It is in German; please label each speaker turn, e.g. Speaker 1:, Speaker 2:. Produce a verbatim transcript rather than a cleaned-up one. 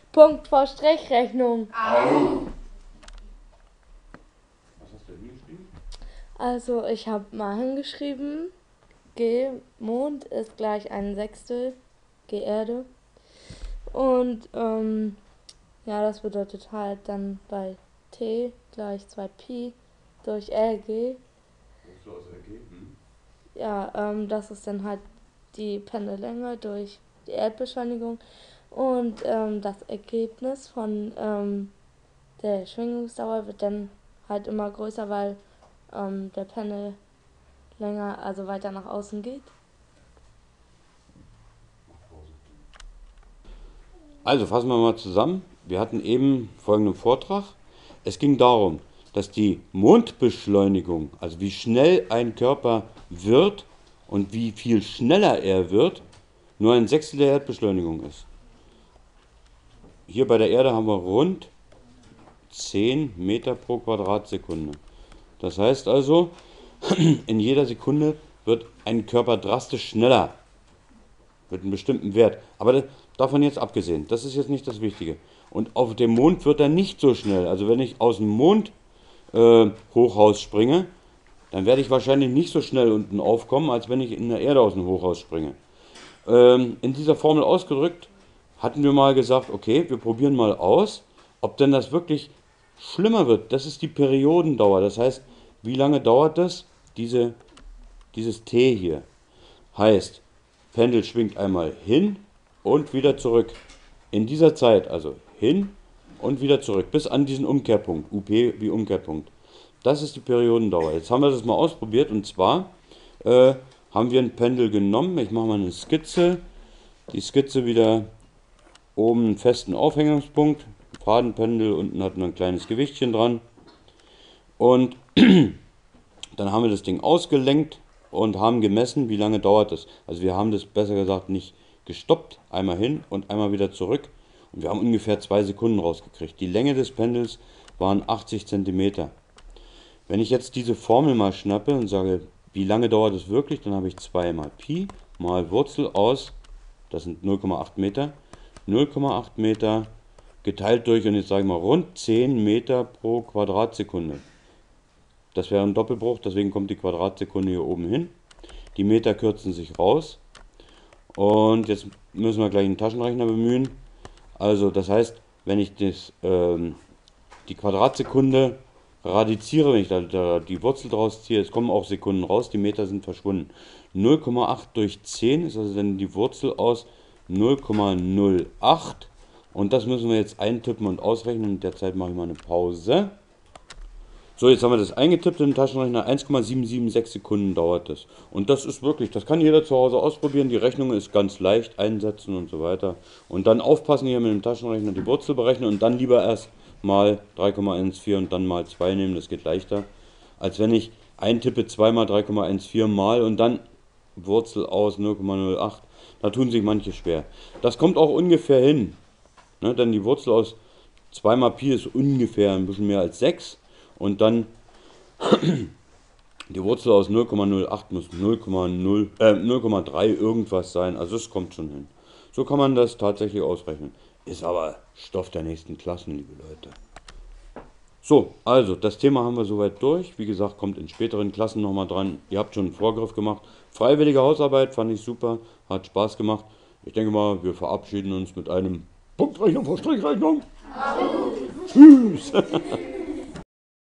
Speaker 1: Punkt vor Strichrechnung.
Speaker 2: Au. Was hast du denn hingeschrieben?
Speaker 1: Also ich habe mal hingeschrieben, G Mond ist gleich ein Sechstel G Erde. Und ähm, ja, das bedeutet halt dann bei T gleich zwei Pi durch L G.
Speaker 2: Wurzel aus L G? Hm.
Speaker 1: Ja, ähm, das ist dann halt die Pendellänge durch die Erdbeschleunigung. Und ähm, das Ergebnis von ähm, der Schwingungsdauer wird dann halt immer größer, weil ähm, der Pendel länger, also weiter nach außen geht.
Speaker 2: Also fassen wir mal zusammen. Wir hatten eben folgenden Vortrag. Es ging darum, dass die Mondbeschleunigung, also wie schnell ein Körper wird und wie viel schneller er wird, nur ein Sechstel der Erdbeschleunigung ist. Hier bei der Erde haben wir rund zehn Meter pro Quadratsekunde. Das heißt also, in jeder Sekunde wird ein Körper drastisch schneller, mit einem bestimmten Wert. Aber das, davon jetzt abgesehen, das ist jetzt nicht das Wichtige. Und auf dem Mond wird er nicht so schnell. Also wenn ich aus dem Mond äh, Hochhaus springe, dann werde ich wahrscheinlich nicht so schnell unten aufkommen, als wenn ich in der Erde aus dem Hochhaus springe. Ähm, in dieser Formel ausgedrückt hatten wir mal gesagt, okay, wir probieren mal aus, ob denn das wirklich schlimmer wird. Das ist die Periodendauer. Das heißt, wie lange dauert das, diese, dieses T hier? Heißt, Pendel schwingt einmal hin und wieder zurück. In dieser Zeit, also hin und wieder zurück, bis an diesen Umkehrpunkt, U P wie Umkehrpunkt. Das ist die Periodendauer. Jetzt haben wir das mal ausprobiert und zwar äh, haben wir ein Pendel genommen. Ich mache mal eine Skizze. Die Skizze wieder oben einen festen Aufhängungspunkt. Fadenpendel, unten hat man ein kleines Gewichtchen dran. Und dann haben wir das Ding ausgelenkt und haben gemessen, wie lange dauert es. Also wir haben das besser gesagt nicht gestoppt, einmal hin und einmal wieder zurück. Und wir haben ungefähr zwei Sekunden rausgekriegt. Die Länge des Pendels waren achtzig Zentimeter. Wenn ich jetzt diese Formel mal schnappe und sage, wie lange dauert es wirklich, dann habe ich zwei mal Pi mal Wurzel aus, das sind null Komma acht Meter, null Komma acht Meter geteilt durch, und jetzt sage ich mal, rund zehn Meter pro Quadratsekunde. Das wäre ein Doppelbruch, deswegen kommt die Quadratsekunde hier oben hin. Die Meter kürzen sich raus. Und jetzt müssen wir gleich einen Taschenrechner bemühen. Also das heißt, wenn ich das, ähm, die Quadratsekunde radiziere, wenn ich da, da die Wurzel draus ziehe, es kommen auch Sekunden raus, die Meter sind verschwunden. null Komma acht durch zehn ist also dann die Wurzel aus null Komma null acht. Und das müssen wir jetzt eintippen und ausrechnen. In der Zeit mache ich mal eine Pause. So, jetzt haben wir das eingetippt in den Taschenrechner. eins Komma sieben sieben sechs Sekunden dauert das. Und das ist wirklich, das kann jeder zu Hause ausprobieren. Die Rechnung ist ganz leicht, einsetzen und so weiter. Und dann aufpassen hier mit dem Taschenrechner, die Wurzel berechnen und dann lieber erst mal drei Komma vierzehn und dann mal zwei nehmen. Das geht leichter, als wenn ich eintippe zwei mal drei Komma vierzehn mal und dann Wurzel aus null Komma null acht. Da tun sich manche schwer. Das kommt auch ungefähr hin. Ne, denn die Wurzel aus zwei mal Pi ist ungefähr ein bisschen mehr als sechs. Und dann die Wurzel aus null Komma null acht muss null Komma null, äh, null Komma drei irgendwas sein. Also es kommt schon hin. So kann man das tatsächlich ausrechnen. Ist aber Stoff der nächsten Klassen, liebe Leute. So, also das Thema haben wir soweit durch. Wie gesagt, kommt in späteren Klassen nochmal dran. Ihr habt schon einen Vorgriff gemacht. Freiwillige Hausarbeit fand ich super. Hat Spaß gemacht. Ich denke mal, wir verabschieden uns mit einem Punktrechnung vor Strichrechnung. Tschüss.